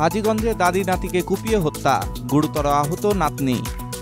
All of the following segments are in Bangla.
হাজীগঞ্জে দাদি নাতিকে কুপিয়ে হত্যা, গুরুতর আহত নাতনি।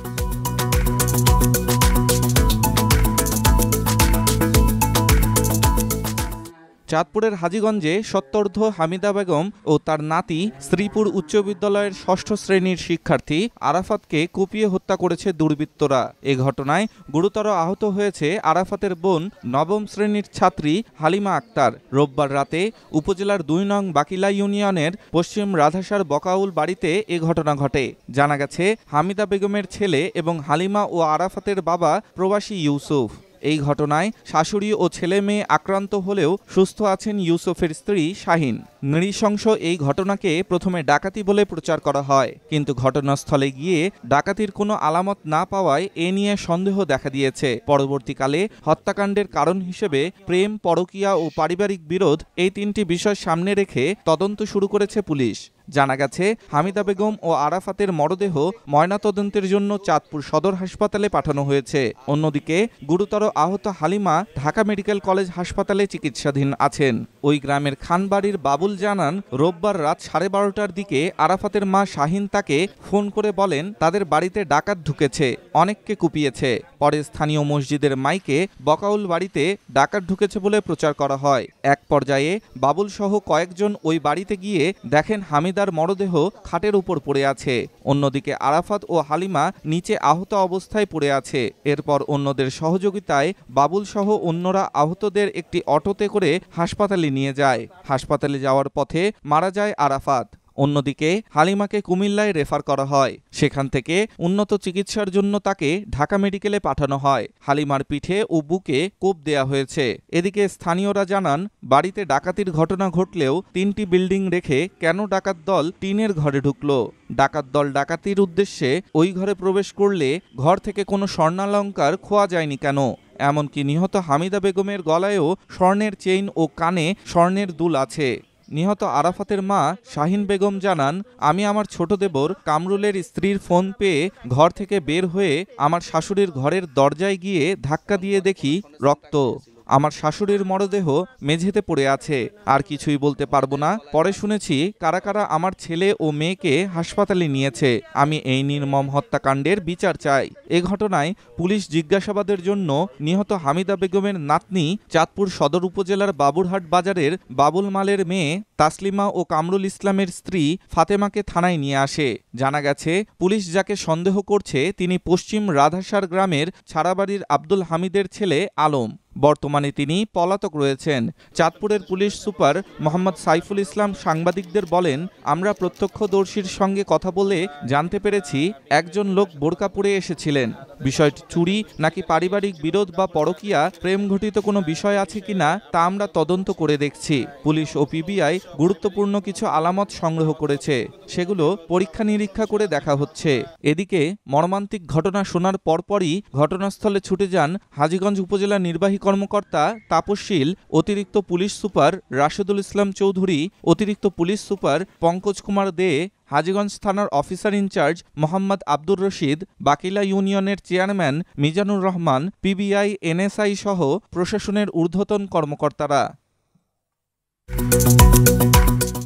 চাঁদপুরের হাজীগঞ্জে সত্তর্ধ হামিদা বেগম ও তার নাতি শ্রীপুর উচ্চ বিদ্যালয়ের ৬ষ্ঠ শ্রেণীর শিক্ষার্থী আরাফাতকে কুপিয়ে হত্যা করেছে দুর্বৃত্তরা। এ ঘটনায় গুরুতর আহত হয়েছে আরাফাতের বোন নবম শ্রেণীর ছাত্রী হালিমা আক্তার। রোববার রাতে উপজেলার ২ নং বাকিলা ইউনিয়নের পশ্চিম রাধাসার বকাউল বাড়িতে এ ঘটনা ঘটে। জানা গেছে, হামিদা বেগমের ছেলে এবং হালিমা ও আরাফাতের বাবা প্রবাসী ইউসুফ। এই ঘটনায় শাশুড়ি ও ছেলে মেয়ে আক্রান্ত হলেও সুস্থ আছেন ইউসুফের স্ত্রী শাহিন। নৃশংস এই ঘটনাকে প্রথমে ডাকাতি বলে প্রচার করা হয়, কিন্তু ঘটনাস্থলে গিয়ে ডাকাতির কোনো আলামত না পাওয়ায় এ নিয়ে সন্দেহ দেখা দিয়েছে। পরবর্তীকালে হত্যাকাণ্ডের কারণ হিসেবে প্রেম, পরকীয়া ও পারিবারিক বিরোধ, এই ৩টি বিষয় সামনে রেখে তদন্ত শুরু করেছে পুলিশ। জানা গেছে, হামিদা বেগম ও আরাফাতের মরদেহ ময়নাতদন্তের জন্য চাঁদপুর সদর হাসপাতালে পাঠানো হয়েছে। অন্যদিকে গুরুতর আহত হালিমা ঢাকা মেডিকেল কলেজ হাসপাতালে চিকিৎসাধীন আছেন। ওই গ্রামের খানবাড়ির বাবুল জানান, রোববার রাত 12:30টার দিকে আরাফাতের মা শাহিন তাকে ফোন করে বলেন তাদের বাড়িতে ডাকাত ঢুকেছে, অনেককে কুপিয়েছে। পরে স্থানীয় মসজিদের মাইকে বকাউল বাড়িতে ডাকাত ঢুকেছে বলে প্রচার করা হয়। এক পর্যায়ে বাবুল সহ কয়েকজন ওই বাড়িতে গিয়ে দেখেন হামিদার মরদেহ খাটের উপর পড়ে আছে। অন্যদিকে আরাফাত ও হালিমা নিচে আহত অবস্থায় পড়ে আছে। এরপর অন্যদের সহযোগিতায় বাবুল সহ অন্যরা আহতদের একটি অটোতে করে হাসপাতালে নিয়ে যায়। হাসপাতালে যাওয়ার পথে মারা যায় আরাফাত। অন্যদিকে হালিমাকে কুমিল্লায় রেফার করা হয়। সেখান থেকে উন্নত চিকিৎসার জন্য তাকে ঢাকা মেডিকেলে পাঠানো হয়। হালিমার পিঠে ও বুকে কোপ দেয়া হয়েছে। এদিকে স্থানীয়রা জানান, বাড়িতে ডাকাতির ঘটনা ঘটলেও 3টি বিল্ডিং রেখে কেন ডাকাত দল টিনের ঘরে ঢুকল? ডাকাত দল ডাকাতির উদ্দেশ্যে ওই ঘরে প্রবেশ করলে ঘর থেকে কোনো স্বর্ণালংকার খোয়া যায়নি কেন? এমনকি নিহত হামিদা বেগমের গলায়ও স্বর্ণের চেইন ও কানে স্বর্ণের দুল আছে। নিহত আরাফাতের মা শাহিন বেগম জানান, আমি আমার ছোট দেবর কামরুলের স্ত্রীর ফোন পেয়ে ঘর থেকে বের হয়ে আমার শাশুড়ির ঘরের দরজায় গিয়ে ধাক্কা দিয়ে দেখি রক্ত। আমার শাশুড়ির মরদেহ মেঝেতে পড়ে আছে। আর কিছুই বলতে পারবো না। পরে শুনেছি কারা কারা আমার ছেলে ও মেয়েকে হাসপাতালে নিয়েছে। আমি এই নির্মম হত্যাকাণ্ডের বিচার চাই। এ ঘটনায় পুলিশ জিজ্ঞাসাবাদের জন্য নিহত হামিদা বেগমের নাতনি চাঁদপুর সদর উপজেলার বাবুরহাট বাজারের বাবুল মালের মেয়ে তাসলিমা ও কামরুল ইসলামের স্ত্রী ফাতেমাকে থানায় নিয়ে আসে। জানা গেছে, পুলিশ যাকে সন্দেহ করছে তিনি পশ্চিম রাধাসার গ্রামের ছাড়াবাড়ির আব্দুল হামিদের ছেলে আলম। বর্তমানে তিনি পলাতক রয়েছেন। চাঁদপুরের পুলিশ সুপার মোহাম্মদ সাইফুল ইসলাম সাংবাদিকদের বলেন, আমরা প্রত্যক্ষদর্শীর সঙ্গে কথা বলে জানতে পেরেছি একজন লোক বোরকা পরে এসেছিলেন। বিষয়টি চুরি নাকি পারিবারিক বিরোধ বা পরকীয়া প্রেম ঘটিত কোনো বিষয় আছে কিনা তা আমরা তদন্ত করে দেখছি। পুলিশ ও পিবিআই গুরুত্বপূর্ণ কিছু আলামত সংগ্রহ করেছে, সেগুলো পরীক্ষা নিরীক্ষা করে দেখা হচ্ছে। এদিকে মর্মান্তিক ঘটনা শোনার পরপরই ঘটনাস্থলে ছুটে যান হাজীগঞ্জ উপজেলা নির্বাহী কর্মকর্তা তাপসশীল, অতিরিক্ত পুলিশ সুপার রাশেদুল ইসলাম চৌধুরী, অতিরিক্ত পুলিশ সুপার পঙ্কজ কুমার দে, হাজীগঞ্জ থানার অফিসার ইনচার্জ মোহাম্মদ আব্দুর রশিদ, বাকিলা ইউনিয়নের chairman Mizanur Rahman, PBI, NSI সহ প্রশাসনের ঊর্ধ্বতন কর্মকর্তারা।